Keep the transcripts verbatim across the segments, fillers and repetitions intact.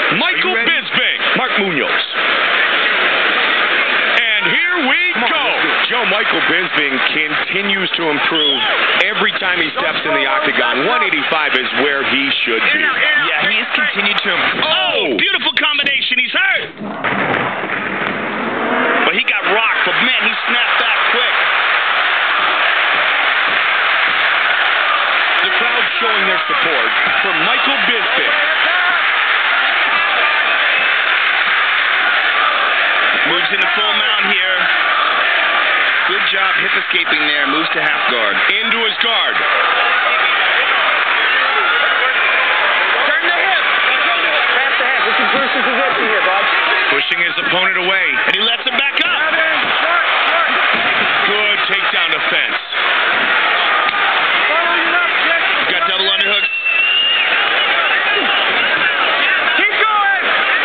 Michael Bisping. Mark Munoz. And here we go. Joe Michael Bisping continues to improve every time he steps in the octagon. one eighty-five is where he should be. Yeah, he has continued to improve. Oh, beautiful combination. He's hurt. But he got rocked. But, man, he snapped back quick. The crowd showing their support for Michael Bisping. Moves into full mount here. Good job hip escaping there. Moves to half guard. Into his guard. Turn the hip. Pass the hip. We can boost his position here, bud. Pushing his opponent away. And he lets him back up. Good takedown defense. He's got double underhooks. Keep going.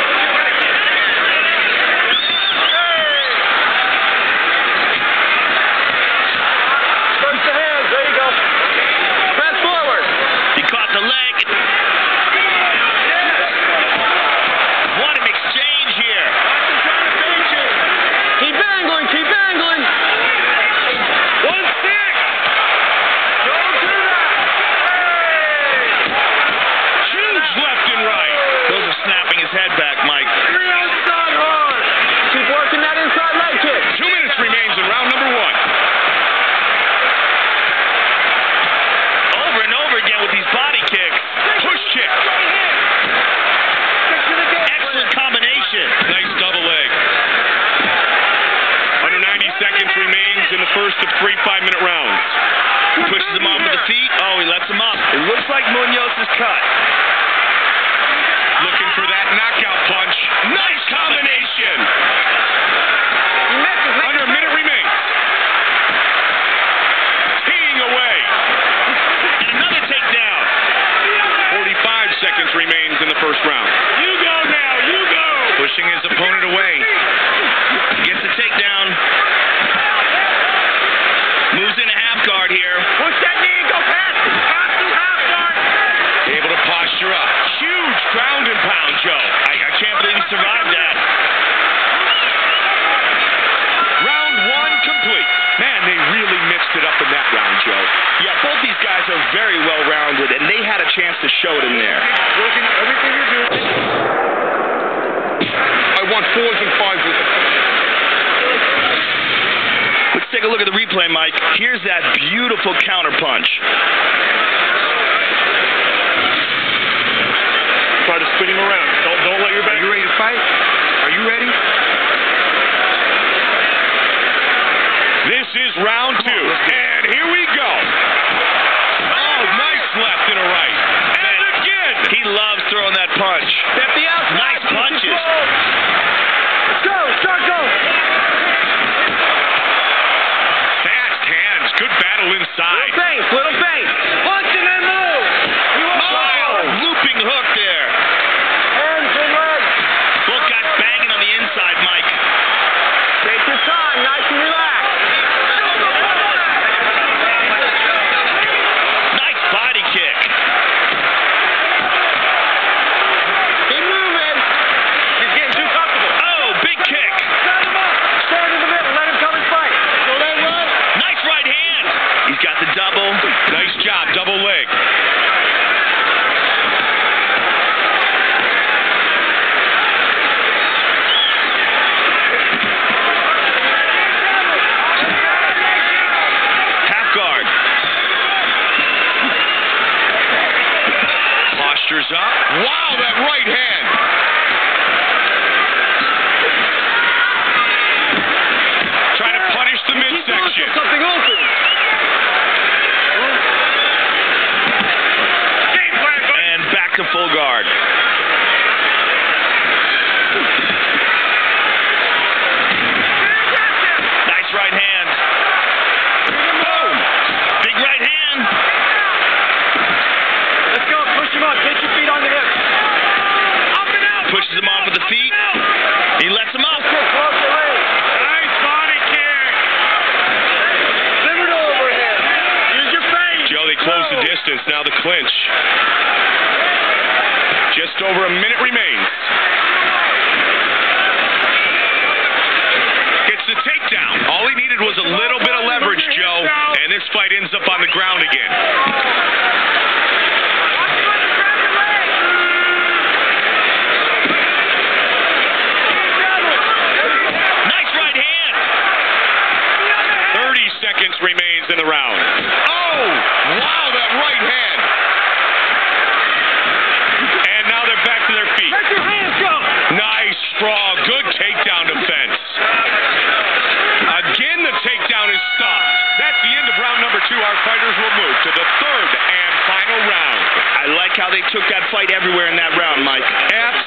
Push the hands. There you go. Press forward. He caught the leg. What an exchange here. Keep angling. Keep angling. One six. Don't do that. Huge left and right. Those are snapping his head back, Mike. Three outside hard. Keep working that inside leg kick. Two minutes remains in round number one. Over and over again with these body kicks. Push kick. Excellent combination. Nice double leg. Under ninety seconds remains in the first of three five-minute rounds. Pushes him off with the feet. Oh, he lets him up. It looks like Munoz is cut. Looking for that knockout punch. Nice combination. Under a minute remains. Teeing away. And another takedown. forty-five seconds remains in the first round. You go now. You go. Pushing his opponent away. Gets the takedown. Moves into half guard here. Push that knee and go past it. Pass through half guard. Able to posture up. Huge ground and pound, Joe. I, I can't believe he survived that. Round one complete. Man, they really mixed it up in that round, Joe. Yeah, both these guys are very well-rounded, and they had a chance to show it in there. Working everything you're doing. I want fours and fives with the Let's take a look at the replay, Mike. Here's that beautiful counter punch. Try to spin him around. Don't, don't let your back. Are you ready to fight? Are you ready? This is round two. And here we go. Oh, nice left and a right. And again. He loves throwing that punch. Step the outside. Nice punches. Let's go. Start go. Fast hands. Good battle inside. Little face. Little face. Punch and then move. You want Oh, looping hook there. hands and legs. Both guys banging on the inside, Mike. Take your time. Nice and relaxed. Nice body kick. Keep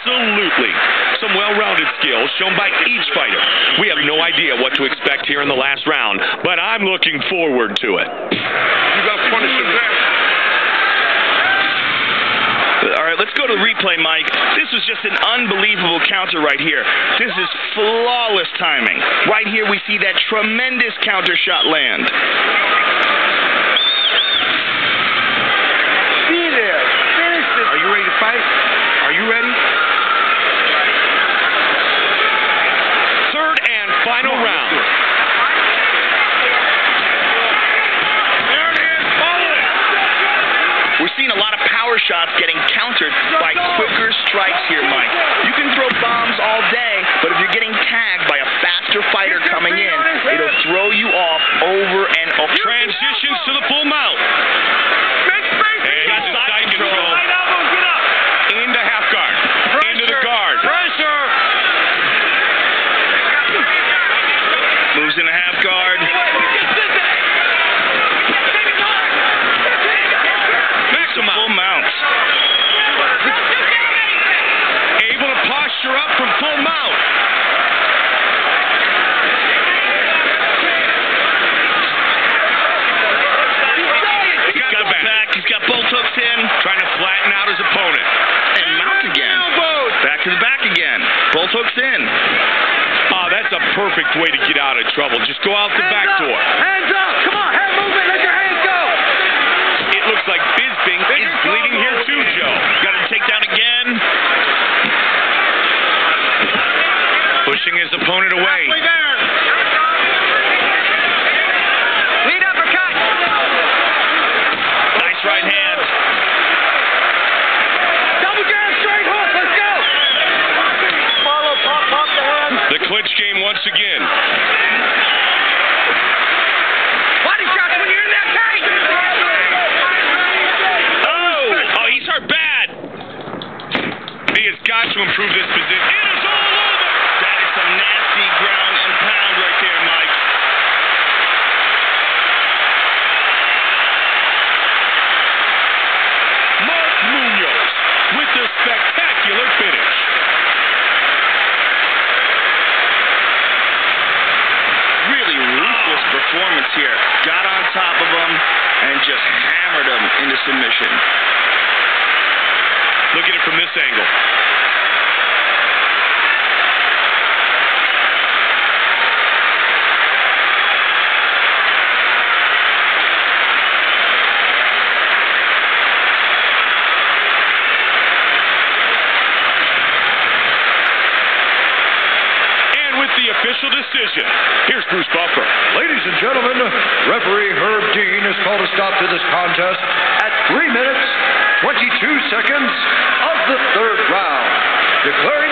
Absolutely. Some well-rounded skills shown by each fighter. We have no idea what to expect here in the last round, but I'm looking forward to it. You got to punish him there. All right, let's go to the replay, Mike. This was just an unbelievable counter right here. This is flawless timing. Right here, we see that tremendous counter shot land. Be there. Finish this. Are you ready to fight? Are you ready? Third and final round. There it is. Follow it. We're seeing a lot of power shots getting countered by quicker strikes here, Mike. You can throw bombs all day, but if you're getting tagged by a faster fighter coming in, it'll throw you off over and over. Transitions to the full mount. And Got he's in side side control. control. Into half guard. Into the guard. Pressure. Moves into half guard. Maximum Full mounts. able to posture up from full mount. He's got the back. He's got both hooks in. Trying to flatten out his opponent. And mount again. Back to the back again. Both hooks in. Oh, that's a perfect way to get out of trouble. Just go out the Hands back up. door. Hands up. Come on. Head movement. Let your hands go. It looks like Bisping is bleeding here too, Joe. Got him take down again. Pushing his opponent away. Halfway there. Lead uppercut. Nice right hand. Double jab, straight hook. Let's go. Follow, pop, pop the hand. The clinch game once again. Body shots when you're in that tight. Oh! Oh, he's hurt bad. He has got to improve this position. It is all over. That is some nasty ground and pound right there, Mike. Mark Munoz with the spectacular finish. Really ruthless performance here. Got on top of him and just hammered him into submission. Look at it from this angle. The official decision. Here's Bruce Buffer. Ladies and gentlemen, referee Herb Dean has called a stop to this contest at three minutes, twenty-two seconds of the third round, declaring